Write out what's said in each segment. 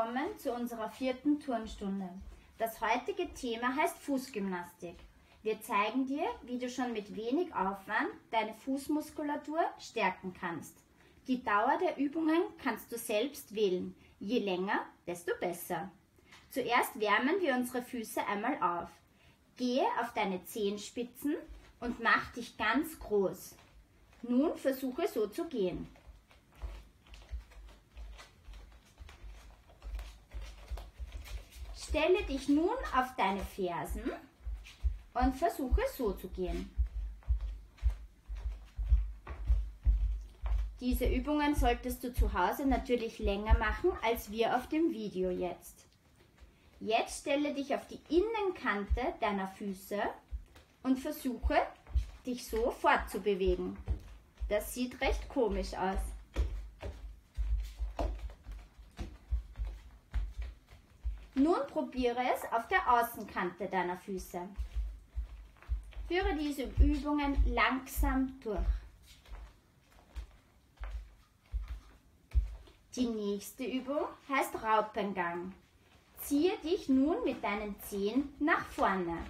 willkommen zu unserer 4. Turnstunde. Das heutige Thema heißt Fußgymnastik. Wir zeigen dir, wie du schon mit wenig Aufwand deine Fußmuskulatur stärken kannst. Die Dauer der Übungen kannst du selbst wählen. Je länger, desto besser. Zuerst wärmen wir unsere Füße einmal auf. Gehe auf deine Zehenspitzen und mach dich ganz groß. Nun versuche so zu gehen. Stelle dich nun auf deine Fersen und versuche so zu gehen. Diese Übungen solltest du zu Hause natürlich länger machen als wir auf dem Video jetzt. Jetzt stelle dich auf die Innenkante deiner Füße und versuche dich so fortzubewegen. Das sieht recht komisch aus. Nun probiere es auf der Außenkante deiner Füße. Führe diese Übungen langsam durch. Die nächste Übung heißt Raupengang. Ziehe dich nun mit deinen Zehen nach vorne.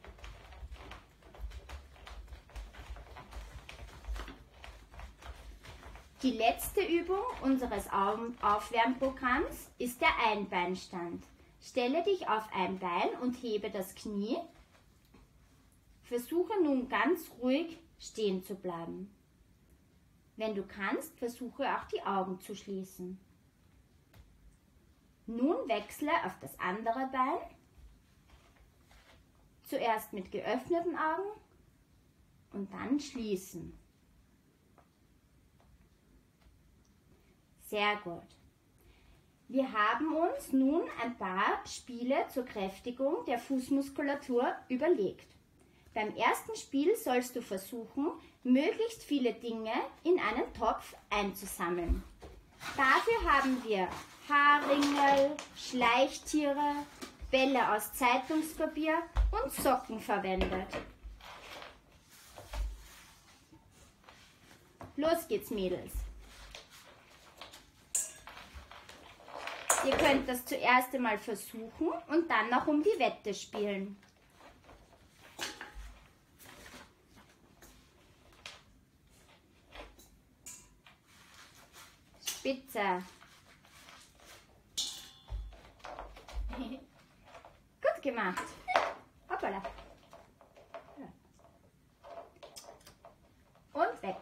Die letzte Übung unseres Aufwärmprogramms ist der Einbeinstand. Stelle dich auf ein Bein und hebe das Knie. Versuche nun ganz ruhig stehen zu bleiben. Wenn du kannst, versuche auch die Augen zu schließen. Nun wechsle auf das andere Bein. Zuerst mit geöffneten Augen und dann schließen. Sehr gut. Wir haben uns nun ein paar Spiele zur Kräftigung der Fußmuskulatur überlegt. Beim ersten Spiel sollst du versuchen, möglichst viele Dinge in einen Topf einzusammeln. Dafür haben wir Haarringel, Schleichtiere, Bälle aus Zeitungspapier und Socken verwendet. Los geht's, Mädels! Ihr könnt das zuerst einmal versuchen und dann noch um die Wette spielen. Spitze. Gut gemacht. Hoppala. Und weg.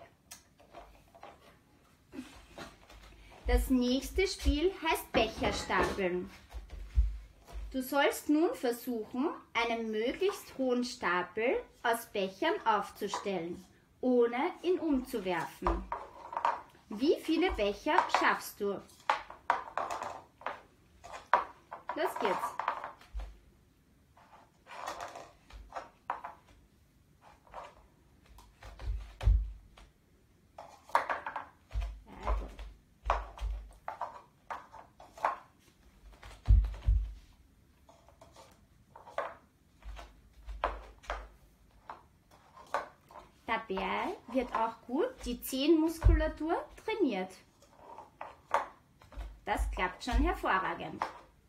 Das nächste Spiel heißt Becherstapeln. Du sollst nun versuchen, einen möglichst hohen Stapel aus Bechern aufzustellen, ohne ihn umzuwerfen. Wie viele Becher schaffst du? Los geht's. Dabei wird auch gut die Zehenmuskulatur trainiert. Das klappt schon hervorragend.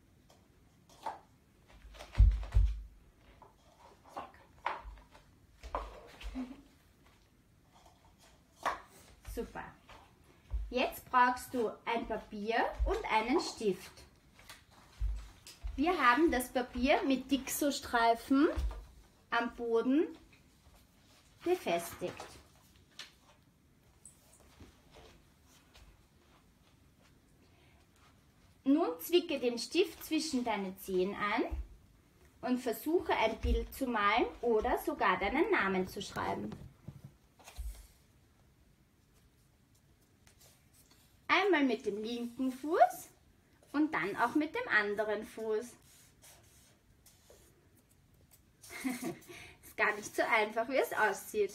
Super. Jetzt brauchst du ein Papier und einen Stift. Wir haben das Papier mit Dixo-Streifen am Boden befestigt. Nun zwicke den Stift zwischen deine Zehen ein und versuche ein Bild zu malen oder sogar deinen Namen zu schreiben. Einmal mit dem linken Fuß und dann auch mit dem anderen Fuß. Ist gar nicht so einfach, wie es aussieht.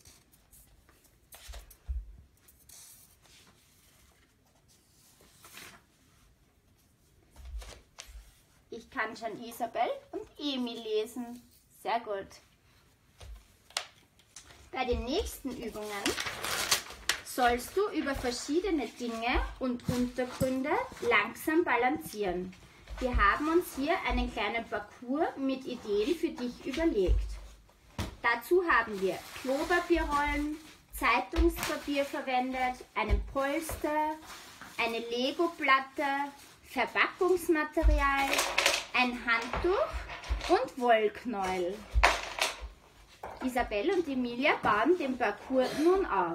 Ich kann schon Isabel und Emil lesen. Sehr gut. Bei den nächsten Übungen sollst du über verschiedene Dinge und Untergründe langsam balancieren. Wir haben uns hier einen kleinen Parcours mit Ideen für dich überlegt. Dazu haben wir Klopapierrollen, Zeitungspapier verwendet, einen Polster, eine Lego-Platte, Verpackungsmaterial, ein Handtuch und Wollknäuel. Isabel und Emilia bauen den Parcours nun auf.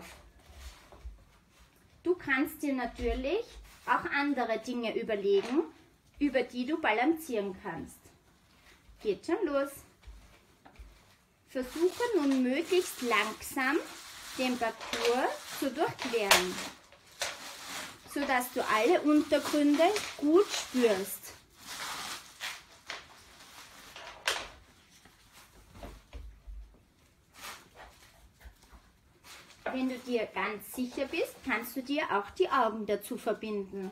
Du kannst dir natürlich auch andere Dinge überlegen, über die du balancieren kannst. Geht schon los. Versuche nun möglichst langsam den Parcours zu durchqueren, sodass du alle Untergründe gut spürst. Wenn du dir ganz sicher bist, kannst du dir auch die Augen dazu verbinden.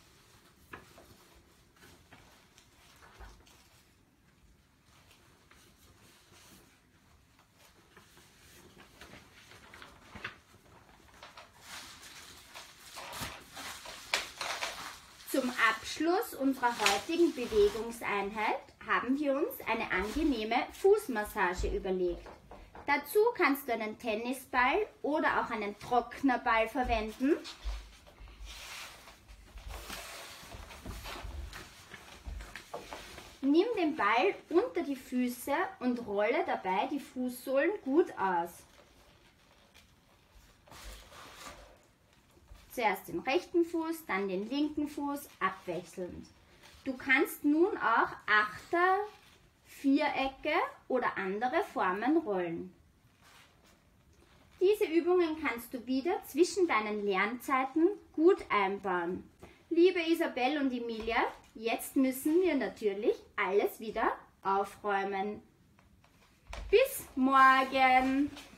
Zum Abschluss unserer heutigen Bewegungseinheit haben wir uns eine angenehme Fußmassage überlegt. Dazu kannst du einen Tennisball oder auch einen Trocknerball verwenden. Nimm den Ball unter die Füße und rolle dabei die Fußsohlen gut aus. Zuerst den rechten Fuß, dann den linken Fuß, abwechselnd. Du kannst nun auch Achter, Vierecke oder andere Formen rollen. Diese Übungen kannst du wieder zwischen deinen Lernzeiten gut einbauen. Liebe Isabel und Emilia, jetzt müssen wir natürlich alles wieder aufräumen. Bis morgen!